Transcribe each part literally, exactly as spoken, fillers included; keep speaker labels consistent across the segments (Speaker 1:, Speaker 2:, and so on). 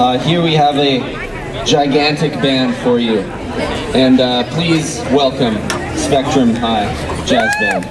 Speaker 1: Uh, here we have a gigantic band for you. And uh, please welcome Spectrum High Jazz Band.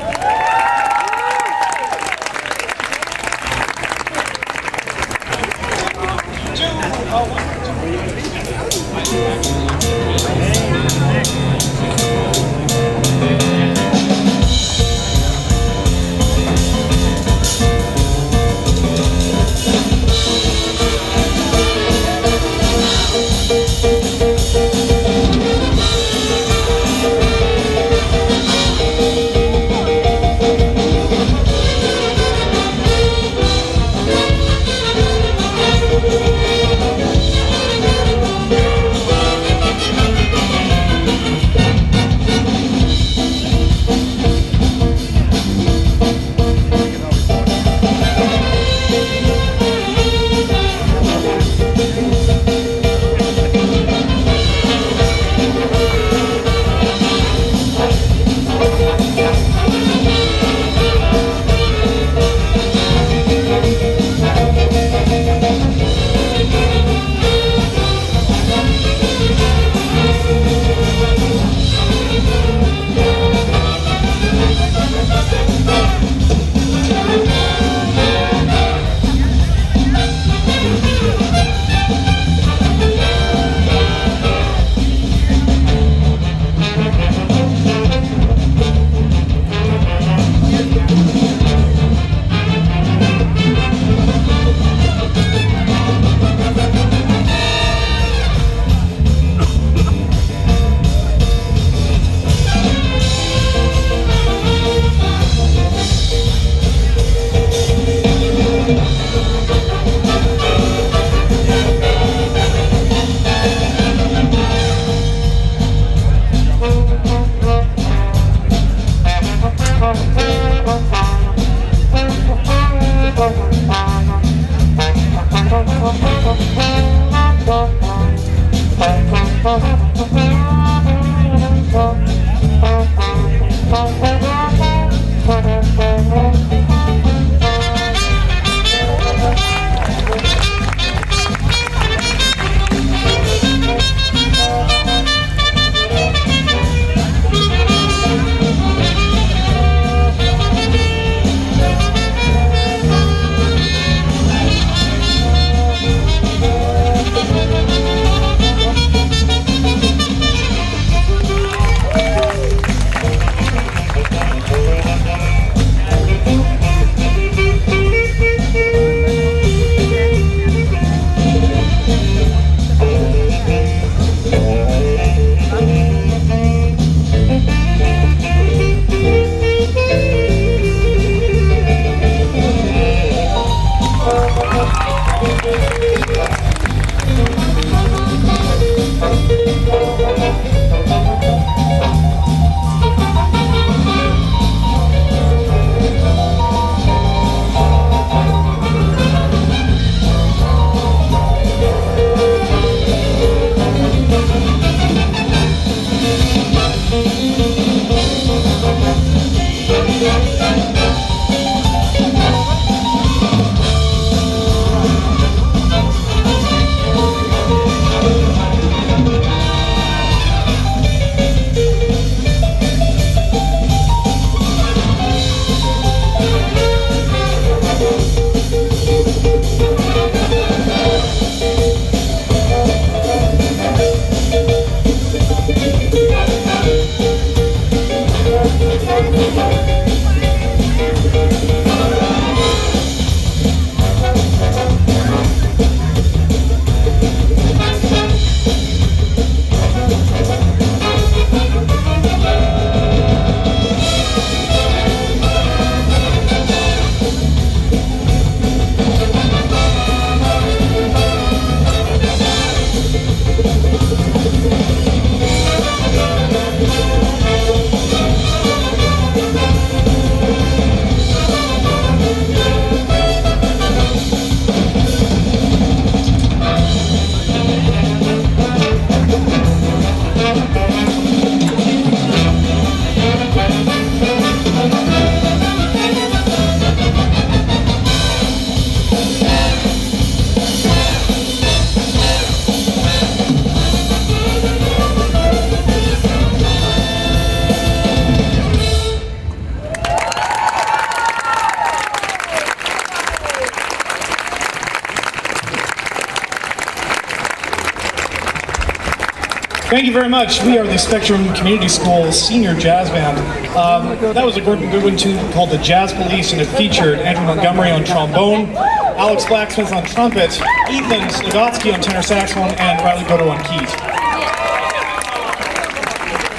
Speaker 2: Thank you very much. We are the Spectrum Community School Senior Jazz Band. Um, that was a good, good one too, called the Jazz Police, and it featured Andrew Montgomery on trombone, Alex Blacksmith on trumpet, Ethan Slogotsky on tenor saxophone, and Riley Bodo on keys.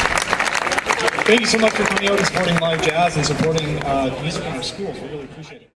Speaker 2: Thank you so much for coming out and supporting live jazz and supporting uh, music in our schools. We really appreciate it.